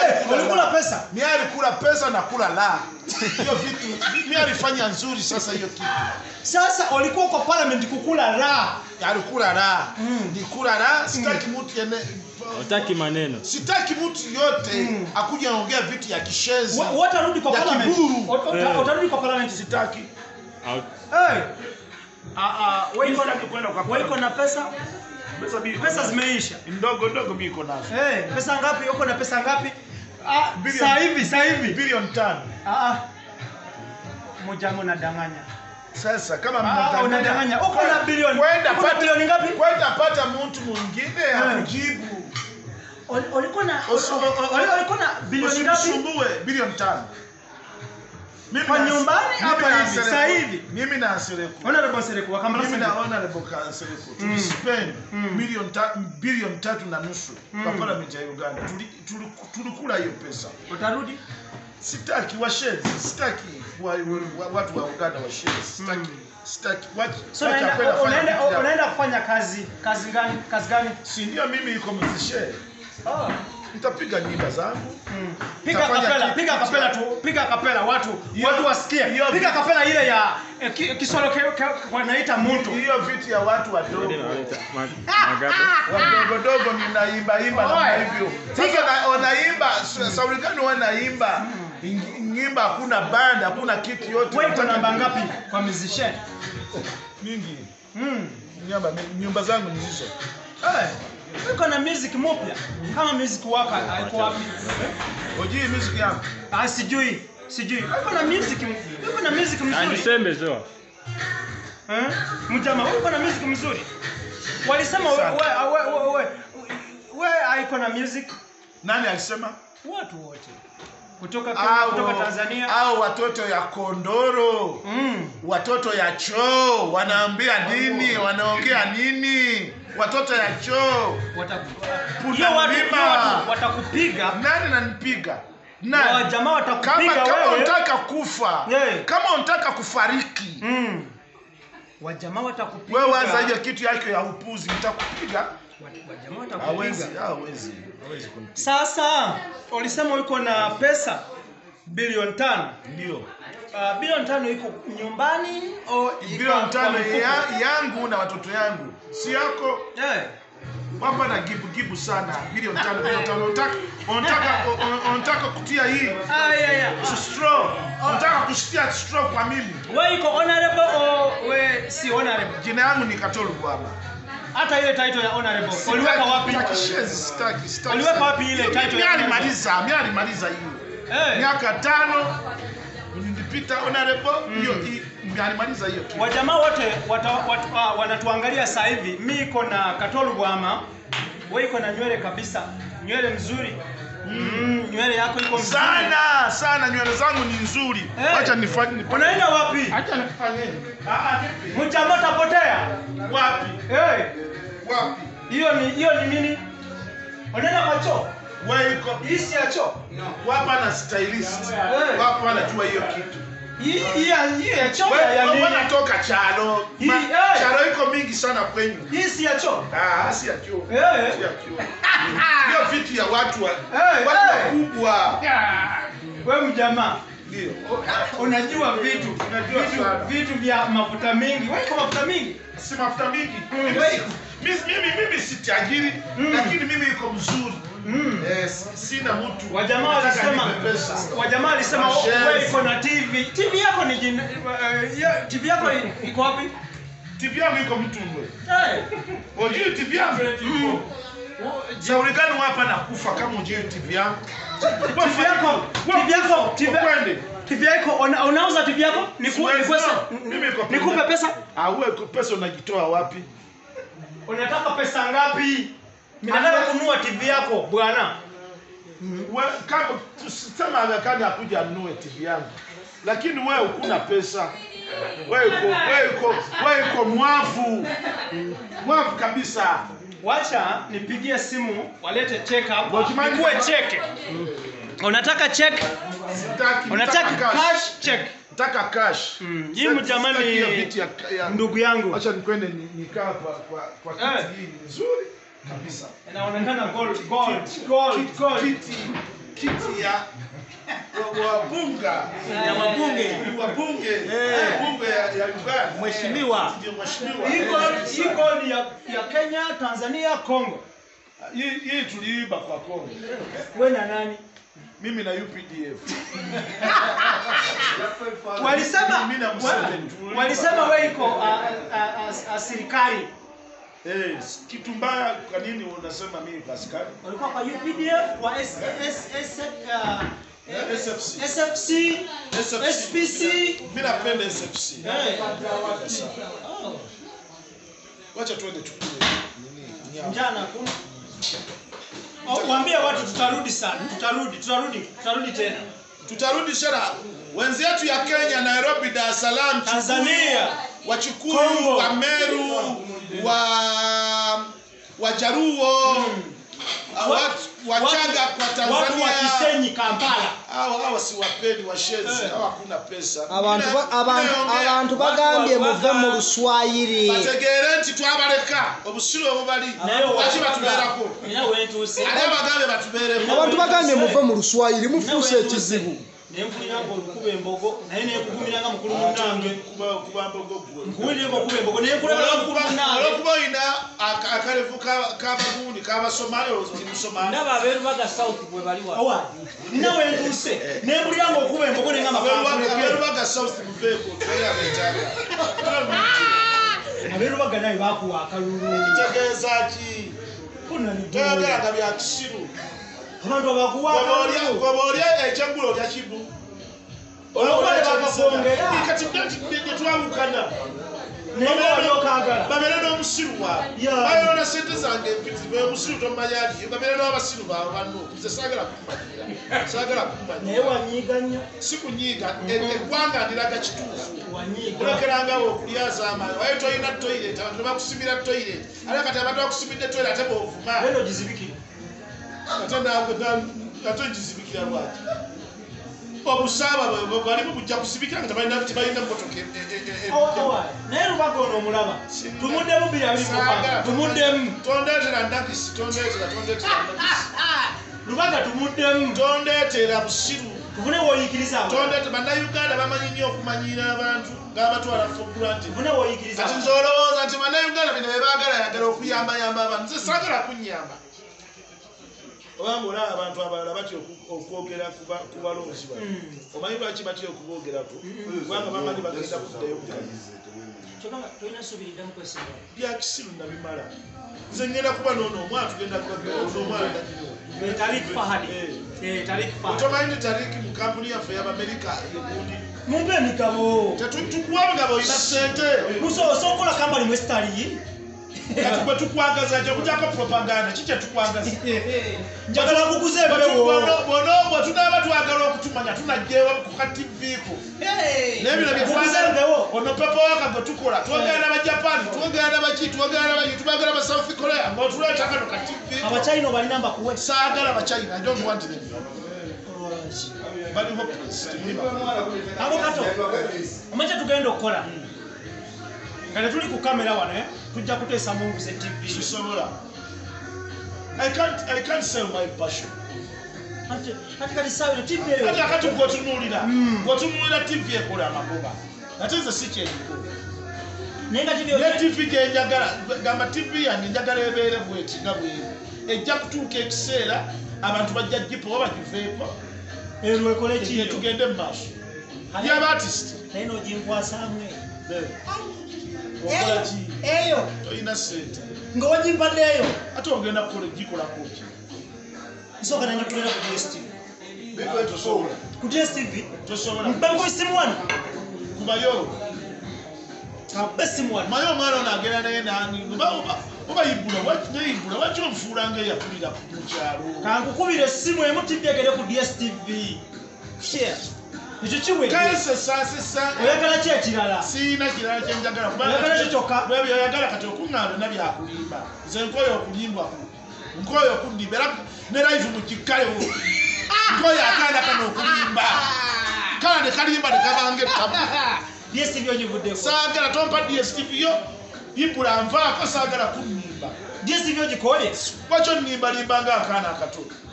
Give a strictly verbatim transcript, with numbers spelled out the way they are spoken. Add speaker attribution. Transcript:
Speaker 1: ulikula pesa.
Speaker 2: Mimi alikula pesa na kula la. Hiyo vitu mimi alifanya nzuri sasa hiyo kitu.
Speaker 1: Sasa ulikuwa kwa parliament kukula la.
Speaker 2: Alikula la. Mm. Nikula la, sitaki mtu yene
Speaker 3: Utaki maneno.
Speaker 2: Sitaki mtu yote mm. akuja anaongea vitu ya kishezi.
Speaker 1: Watarudi kwa parliament. Watarudi kwa parliament
Speaker 2: sitaki.
Speaker 1: Eh. Ah ah, wewe iko na kwenda kwa wewe iko na pesa? Pesa bi pesa zimeisha.
Speaker 2: Ndogo ndogo mimi iko nazo.
Speaker 1: Eh, pesa ngapi? Uko na pesa ngapi? Ah, sasa hivi, sasa hivi
Speaker 2: bilioni tano.
Speaker 1: Ah ah. Moja mnadanganya.
Speaker 2: Sasa kama
Speaker 1: mnadanganya, unadanganya. Uko na bilioni.
Speaker 2: Kwenda pata
Speaker 1: bilioni ngapi?
Speaker 2: Kwenda pata mtu mwingine akujibu.
Speaker 1: Ulikuwa na ulikuwa na bilioni ngapi?
Speaker 2: Usumbue bilioni tano.
Speaker 1: Mimi kwa nyumbani hapa hivi sasa hivi
Speaker 2: mimi na Sereko.
Speaker 1: Honorable Sereko wakamala
Speaker 2: mimi na Honorable Sereko. Tulispend milioni bilioni tatu na nusu kwa parliament ya Uganda. Tulikula hiyo pesa.
Speaker 1: Utarudi?
Speaker 2: Sitaki wa shares, sitaki watu wa Uganda wa shares. Sitaki sitaki watu
Speaker 1: unaenda unaenda kufanya kazi kazi gani kazi gani?
Speaker 2: Si ndio mimi iko mzishe. Ah, nitapiga nyimbo zangu.
Speaker 1: Mm. Piga kapela, piga kapela tu, piga kapela watu, yo, watu wasikie. Piga kapela ile ya eh, Kiswahili wanaita mtu.
Speaker 2: Hiyo vitu ya watu wadogo. Wadogo dogo ninaimba imba na hivyo. Sasa wanaimba, sauli gani wanaimba? Nyimba hakuna banda, hakuna kitu yote.
Speaker 1: Wewe uko namba ngapi kwa musician?
Speaker 2: Mingi. Mm. Nyumba nyumba zangu ni hizo.
Speaker 1: Eh. Uko na music mpya? Kama music wako haiko wapi?
Speaker 2: Hujui music yako?
Speaker 1: Ah, sijui. Sijui. Uko na music, uko na music mzuri.
Speaker 3: Anisembe zo.
Speaker 1: Eh? Mjama, uko na music mzuri. Walisema wewe wewe wewe wewe haiko na music.
Speaker 2: Nani alisema?
Speaker 1: Watu wote. Kutoka Kenya, kutoka Tanzania
Speaker 2: au watoto ya Kondoro. Mm. Watoto ya choo wanaambia nini? Wanaongea nini? Watoto ya choo
Speaker 1: watakupiga. Watu watakupiga.
Speaker 2: Nani ananipiga? Nani?
Speaker 1: Wa jamaa watakupiga wewe.
Speaker 2: Kama kama unataka kufa,
Speaker 1: yeah. Kama
Speaker 2: unataka kufariki.
Speaker 1: Mm. Wa jamaa watakupiga.
Speaker 2: Wewe waza hiyo kitu yako ya upuzi, nitakupiga.
Speaker 1: Wa jamaa watakupiga.
Speaker 2: Hawezi, hawezi. Hawezi kunipiga.
Speaker 1: Sasa ulisema uko na pesa bilioni tano.
Speaker 2: Ndio.
Speaker 1: Uh, bilioni tano iko nyumbani au
Speaker 2: bilioni tano ya, yangu na watoto yangu. Si yako?
Speaker 1: Eh.
Speaker 2: Baba na gibu gibu sana. Bilioni tano, bilioni tano. Unataka unataka unataka kutia hii.
Speaker 1: Ah yeah yeah.
Speaker 2: Straw. Unataka kushtia straw kwa mimi.
Speaker 1: Wewe iko honorable au wewe si honorable?
Speaker 2: Jina yangu ni Katolu bwana.
Speaker 1: Hata ile title ya honorable. Uliweka wapi?
Speaker 2: Sitaki, sitaki.
Speaker 1: Uliweka wapi ile title ya honorable?
Speaker 2: Alimaliza, mimi alimaliza hiyo. Eh. Miaka tano nilipita honorable hiyo mm. alimaliza hiyo kitu.
Speaker 1: Wajamaa wote uh, wanatuangalia sasa hivi. Mimi iko na Katolu bwana. Wewe iko na nywele kabisa. Nywele nzuri. Mm, nywele yako iko nzuri.
Speaker 2: Sana, sana nywele zangu ni nzuri.
Speaker 1: Hey.
Speaker 2: Acha nifanye.
Speaker 1: Unaenda wapi?
Speaker 2: Acha nifanye.
Speaker 1: Ah ah. Mjama tapotea.
Speaker 2: Wapi?
Speaker 1: Eh. Hey.
Speaker 2: Wapi?
Speaker 1: Hiyo ni hiyo ni nini? Unaenda kwa choo?
Speaker 2: Wewe iko
Speaker 1: hisi ya choo?
Speaker 2: No. Wapa na stylist. Hey. Wapa wanajua hiyo kitu.
Speaker 1: Hii hii ya choo ya nini?
Speaker 2: Wewe unatoka chalo.
Speaker 1: Hii
Speaker 2: chalo iko mingi sana kwenyu.
Speaker 1: Hii si ya choo?
Speaker 2: Ah, si ya choo.
Speaker 1: Eh.
Speaker 2: Si ya choo. Hiyo vitu ya watu wa
Speaker 1: hey,
Speaker 2: watu
Speaker 1: hey.
Speaker 2: wakubwa.
Speaker 1: Wewe mjamaa.
Speaker 2: Ndio.
Speaker 1: Unajua vitu, unajua vitu, vitu vya mafuta mingi. Wewe kama mafuta mingi?
Speaker 2: Si mafuta mingi.
Speaker 1: Mm.
Speaker 2: Mimi mimi mimi si tajiri, mm. lakini mimi iko mzuri.
Speaker 1: Mm.
Speaker 2: Yes, sina mtu.
Speaker 1: Wajamaa walisema wajamaa walisema wewe iko na T V. T V yako ni jina, uh, T V yako iko wapi?
Speaker 2: T V yangu iko Mtundwe.
Speaker 1: Eh.
Speaker 2: Unajua T V yangu? Mm. Shauri gani hapa na kufa kama unajua T V yangu?
Speaker 1: T V yako, T V yako, T V yako. T V yako unauza T V yako? Nikupe pesa. Nikupe pesa?
Speaker 2: Ah, wewe pesa unajitoa wapi?
Speaker 1: Unataka pesa ngapi? Mimi nataka kununua T V yako bwana.
Speaker 2: Wewe kama tuseme Agakani akuja anunue T V yangu. Lakini wewe hukuna pesa. Wewe uko wewe uko wewe uko mwavu. Mwavu kabisa.
Speaker 1: Wacha nipigie simu walete check hapa. Nikuwe check. Unataka check?
Speaker 2: Sitaki.
Speaker 1: Unataka cash check?
Speaker 2: Nataka cash.
Speaker 1: Hii mjamani ndugu yangu.
Speaker 2: Acha nikwende nikaa kwa kwa kwa kiti hii nzuri kabisa.
Speaker 1: Inaonekana gold gold gold gold.
Speaker 2: Kiti kiti ya wabunga
Speaker 4: ya wabunge
Speaker 2: wabunge
Speaker 4: Eh.
Speaker 2: bunge ya ya Uganda.
Speaker 4: mheshimiwa
Speaker 2: Ndio mheshimiwa.
Speaker 1: Iko iko ni ya, ya Kenya, Tanzania, Kongo.
Speaker 2: Hii hii tuliiba kwa Kongo.
Speaker 1: Wewe na nani?
Speaker 2: Mimi na U P D F.
Speaker 1: Walisema
Speaker 2: Mimi na
Speaker 1: wa-
Speaker 2: Museveni tuliiba.
Speaker 1: walisema wewe iko a- a- a- a- serikali.
Speaker 2: Eh, kitu mbaya kwa nini unasema mimi kwa askari?
Speaker 1: Walikuwa kwa U P D F, wa S S S uh,
Speaker 2: S F C.
Speaker 1: S F C, S P C.
Speaker 2: Mimi napenda S F C.
Speaker 1: Eh.
Speaker 2: Wacha tuende tukule nini? Nyama.
Speaker 1: Njana kuna. Oh, waambie watu tutarudi sana. Tutarudi, tutarudi, tutarudi tena.
Speaker 2: Tutarudi shara wenzetu ya Kenya, Nairobi, Dar es Salaam,
Speaker 1: Tanzania,
Speaker 2: Wachukuru,
Speaker 1: Kongo,
Speaker 2: wa Meru, wa Wajaruo, watu Wachaga kwa
Speaker 1: watu wa
Speaker 2: Tanzania.
Speaker 1: Kisenyi, Kampala.
Speaker 2: Hao hao siwapendi washenzi, hao hakuna pesa.
Speaker 5: abantu ba- abantu abantu bagambye muve mu luswayiri
Speaker 2: bategere nti twabaleka obusiru obubali lwaki batubeerako
Speaker 1: Nina wentuse.
Speaker 2: ali abagambe batubeereko
Speaker 5: abantu bagambye muve mu luswayiri mufuuse ekizibu
Speaker 1: Nemfulira ngo olukuba embogo naye nekugumiranga mukulu munange.
Speaker 2: kuba mbogo gwe
Speaker 1: Nkuwulire ngo okuba embogo naye nkulaba mukulu munange.
Speaker 2: olwokuba olina aka- akalevu ka- k'abagundi k'abasomali oti musomali
Speaker 4: ndaba abeerubaga south bwe bali wa
Speaker 1: Owa. Nina wentuse. Nembulira ngo okuba embogo nenga makambo.
Speaker 2: aberubaga south muveeko tuli abetaaga
Speaker 1: Aberubaga naye bakuwa akalulu.
Speaker 2: kitegeeza ki
Speaker 1: Kuna ni
Speaker 2: toyogeranga bya kisiru
Speaker 1: abantu abakuwa akalulu.
Speaker 2: goba olya ekyeggulo olya kibu
Speaker 1: Olwokuba bakakongera.
Speaker 2: kati gye twawukana
Speaker 1: Nemba olokagala.
Speaker 2: babeere n'omusiru waabwe
Speaker 1: Yeah.
Speaker 2: bayona sente zange empiti bwe omusiru tomanya ali babeere n'abasiru baabwe banno nze saagala kumanyira saagala kumanya
Speaker 1: Naye wanyiga nnyo.
Speaker 2: sikunyiiga eggwanga ndiraga kituufu
Speaker 1: Wanyiga.
Speaker 2: olekerangawo okulyaza amaanyi waye toyina toilet abantu tebakusimira toilet ate kati abantu bakusimidde toilet ate bwovuma
Speaker 1: Leno gizibikire.
Speaker 2: ate naawe ate ngizibikira lwaki obusaaba bwalimu bujja kusibikira nga tebalina tebalina mmotoka e- e- e- e-
Speaker 1: Owa. Naye lubaga ono omulaba. Tumuddemu biri abiri mu
Speaker 2: Saagala,
Speaker 1: kwanga. Tumuddemu.
Speaker 2: tondeetera ndakisi tondeetera tondeetera ndakisi
Speaker 1: Lubaga tumuddemu.
Speaker 2: tondeetera busiru
Speaker 1: Tufune woyikiriza abantu.
Speaker 2: tondeete bannayuganda bamanyi nnyo okumanyira abantu ng'abatwala fogulanti
Speaker 1: Tufune woyikiriza
Speaker 2: kati
Speaker 1: abantu.
Speaker 2: nze olowooza nti bannayuganda bino bebaagala yagala okuyambayamba abantu nze saagala kunyamba obanga olaba abantu abalala batya oku- okwogera ku ba- ku balonzi bano omanyi lwaki batya okubogerako kubanga bamanyi bagenda kuddayo bukazi
Speaker 1: Kyokka tolina ssuubiri ddamu kwesimba.
Speaker 2: byakisiru nabimala nze ngenda kuba noono omwana tugenda kubaomwana nagiriwo
Speaker 1: Eh, Tariq Fahad. Eh, Tariq Fahad.
Speaker 2: otomanyi nti tariki mu kampuni yaffe y'abamerika egundi
Speaker 1: Mumpe emigabo.
Speaker 2: tetukuwa bigabo oyina sente
Speaker 1: Musobola okukola kampani mu Estali.
Speaker 2: kati gwe tukwagaza gye kujjako propaganda ki kyetukwagaza
Speaker 1: Njagala kuguza empewo.
Speaker 2: bwe tunaaba twagala okutumanya tunajjeewa ku ka tiviko n'ebino bye
Speaker 1: Kuguza
Speaker 2: twagala
Speaker 1: empewo.
Speaker 2: ono papa waka gwe tukola twogera n'abajapani twogera n'abaki twogera n'abaki tubagala ba south korea ng'otuleeta kano ka tiviko
Speaker 1: Abachina obalina mbakuwe.
Speaker 2: saagala abachina I don't want them bali hopeless
Speaker 1: Abo kato. Omanyi tugenda okukola. Nga tuli ku kamera wano eh. Tujja kuteesa munguze T V.
Speaker 2: sisobola I can't, I can't sell my passion
Speaker 1: Ate kati kati sawa T V eyo.
Speaker 2: kati akati gwotunuulira gwotunuulira tivi ekola amagoba ate nze si kyeniko
Speaker 1: Naye nga T V
Speaker 2: ne
Speaker 1: eyo.
Speaker 2: tivi gyenjagala gamba tivi yange njagala ebeere bweti nga bweri ejja kutuuka ekiseera abantu bajja gipowa bagiveeko
Speaker 1: Ero ekole ki?
Speaker 2: tugende mu maaso byabaartist
Speaker 1: Naye n'oginkwasamu eyo.
Speaker 2: okola ki
Speaker 1: Eyo.
Speaker 2: tolina sente
Speaker 1: Nga wagimpaddeeyo.
Speaker 2: ate ogenda kukola gikolako ki
Speaker 1: Nsooka nanyitulira ku D S T V.
Speaker 2: tosobola
Speaker 1: Ku D S T V.
Speaker 2: tosobola
Speaker 1: Mpango isimu wano.
Speaker 2: kubayo
Speaker 1: Kampe simu wano.
Speaker 2: maye omwana ono agenda naye nani oba yibula neyibula waki omufuula ngaeyakulira mu kyalo
Speaker 1: Kankukubira essimu emu T V egere ku D S T V. Share. Ekyo kiwedde.
Speaker 2: kansesasesa
Speaker 1: Oyagala ki ekirala?
Speaker 2: siina kirala kyenjagala
Speaker 1: Oyagala ki kyokka?
Speaker 2: byoyagala kati okuŋŋaana byonna byakulimba nze nkoyo okulimbwaku nkoyo okundimba era ne live mu kikkalewo nkoyo akaana kano okulimba kala ne kalimba ne kabanga ettabu
Speaker 1: D S T V ogivuddeko.
Speaker 2: saagala tompa D S T V yo yibula nvaako saagala kunnimba
Speaker 1: D S T V ogikoye.
Speaker 2: lwaki onnimbalimba ng'akaana akato